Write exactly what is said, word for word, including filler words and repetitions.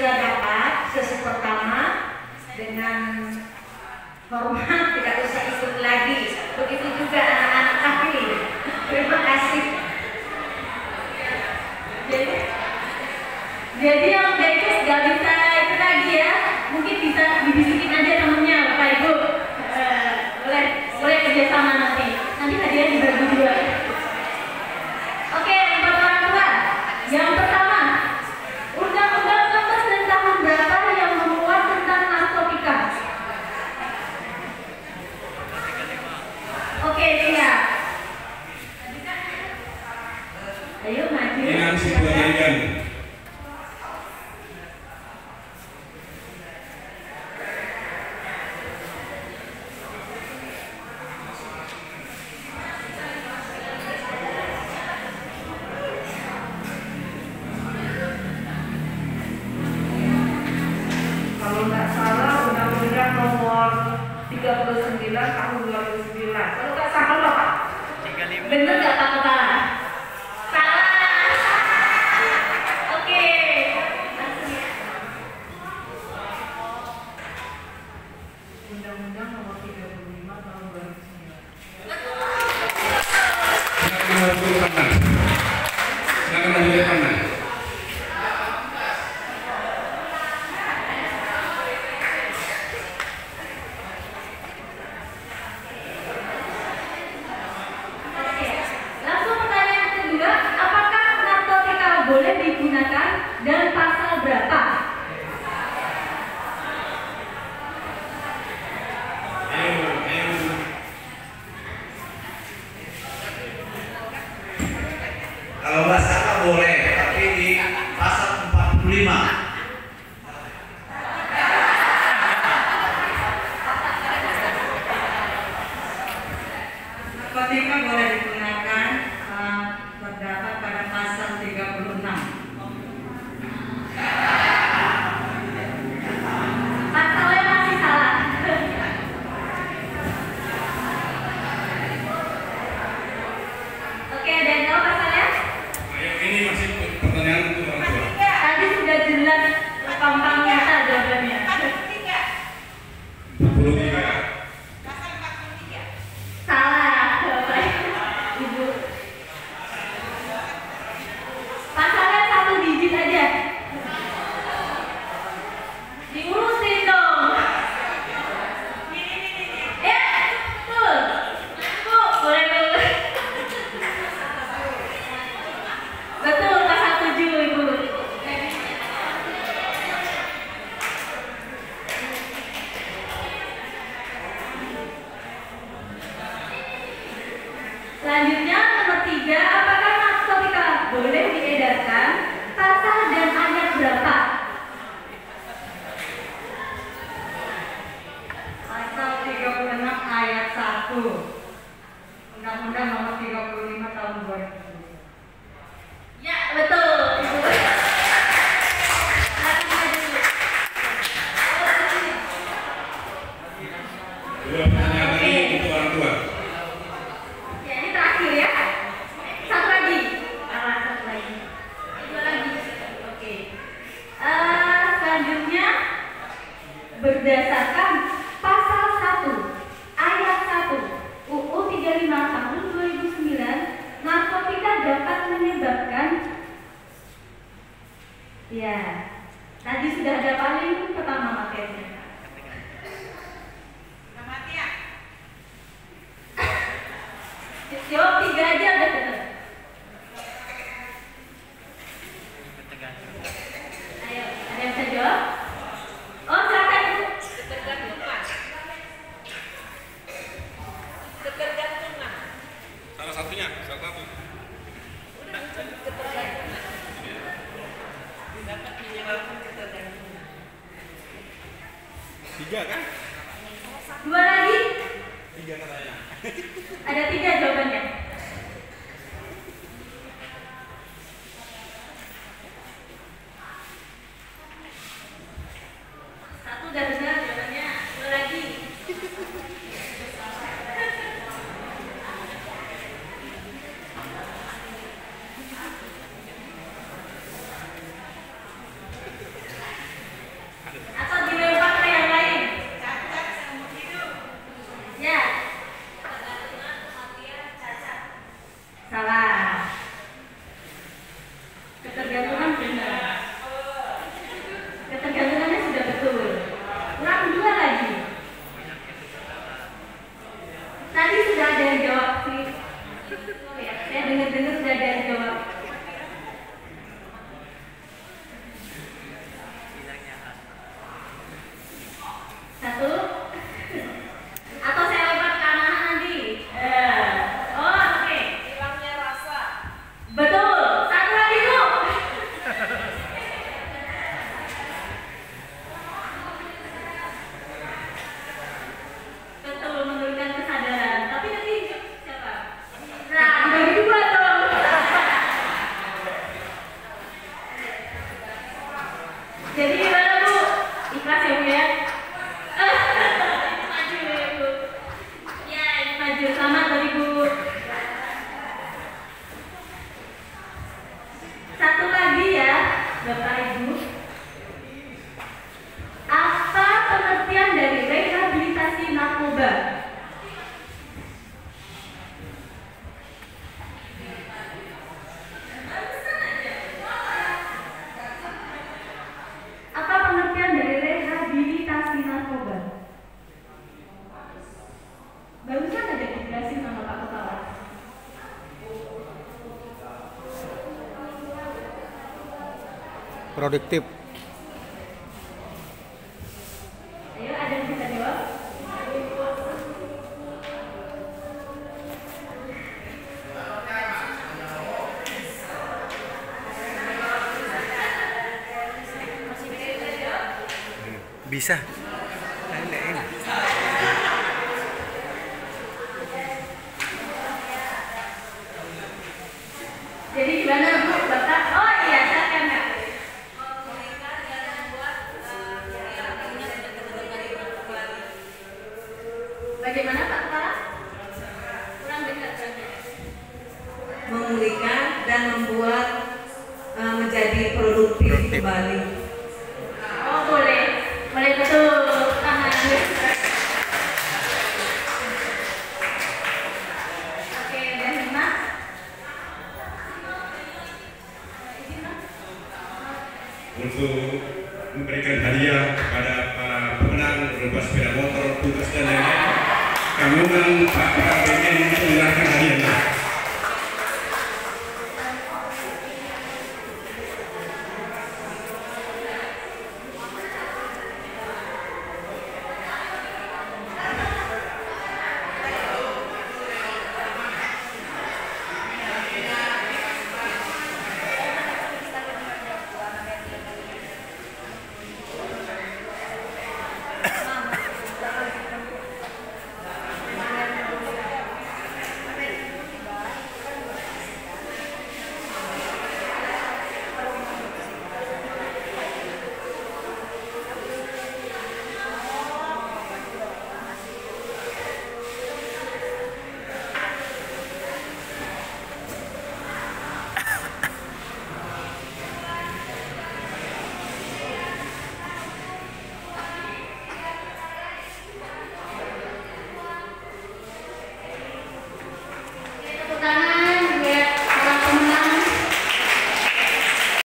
sudah dapat sesi pertama dengan hormat, tidak usah ikut lagi. Begitu juga anak-anak ahli. Terima kasih. Jadi, jadi yang udah ikut nggak bisa ikut lagi ya. Mungkin bisa dibisikin aja temennya, Bapak Ibu. Uh, boleh, boleh kerjasama nanti. Nanti hadiah dibagi dua. Oke, untuk orang tua. Yang pertama, Undang-Undang Nomor dan tahun berapa yang memuat tentang narkotika? Oke, siap. Ayo maju. Dengan Sibuan. Kalau nggak salah Undang-Undang Nomor tiga puluh sembilan tahun dua ribu sembilan. Kalau nggak salah Pak. Bener nggak Pak Kepala? Salah. Oke. Undang-Undang Nomor tiga puluh lima tahun dua ribu sembilan. Silakan lanjutkan tangan. Langsung pertanyaan kedua, apakah narkotika boleh digunakan dan pasal berapa? Ayo, ayo. Kalau nggak salah boleh, tapi di pasal empat puluh lima. Narkotika boleh digunakan uh, terdapat pada pasal tiga puluh enam. Pasalnya masih salah. Oke, ada yang tahu pasalnya? Ayo, ini masih pertanyaan untuk orang tua. Tadi sudah jelas gampang nyata jawabannya. empat puluh tiga. Salah, Bapak Ibu. Pasalnya satu digit aja. Diurusin dong. Ya, betul. Bu, boleh dulu. Betul, pasal tujuh Ibu. Selanjutnya nomor tiga, apakah narkotika boleh diedarkan? Pasal dan ayat berapa? Pasal tiga puluh enam ayat satu. Undang-Undang Nomor tiga puluh lima tahun dua ribu sembilan. Ya, betul. Ibu. Lagi maju. Dua pertanyaan lagi untuk orang tua. Ya, ini terakhir ya. Satu lagi. Ah, satu lagi. Dua lagi. Oke. Eh, selanjutnya berdasarkan pasal satu ayat satu U U tiga puluh lima tahun dua ribu sembilan, narkotika dapat menyebabkan, ya, tadi sudah ada paling pertama materinya. Jawab tiga aja udah betul. Ayo, ada yang bisa jawab? Oh, silakan Bu. Salah satunya, salah satu. Tiga kan? Dua lagi? Tiga katanya. Ada tiga jawabannya. Satu udah benar jawabannya. Dua lagi. produktif. Ayo, ada yang bisa jawab? Bisa. Jadi gimana Bu, Bapak? Oh iya, silakan Kak. Bagaimana Pak Farah? Kurang dekat saja. Memulihkan dan membuat uh, menjadi produktif, Produktif. kembali. Oh boleh, boleh betul tangan. Oke, dan Mas. Untuk memberikan hadiah kepada para pemenang lomba sepeda motor, tugas dan lain-lain. Kami undang Pak Pak Beken untuk menyerahkan hadiahnya.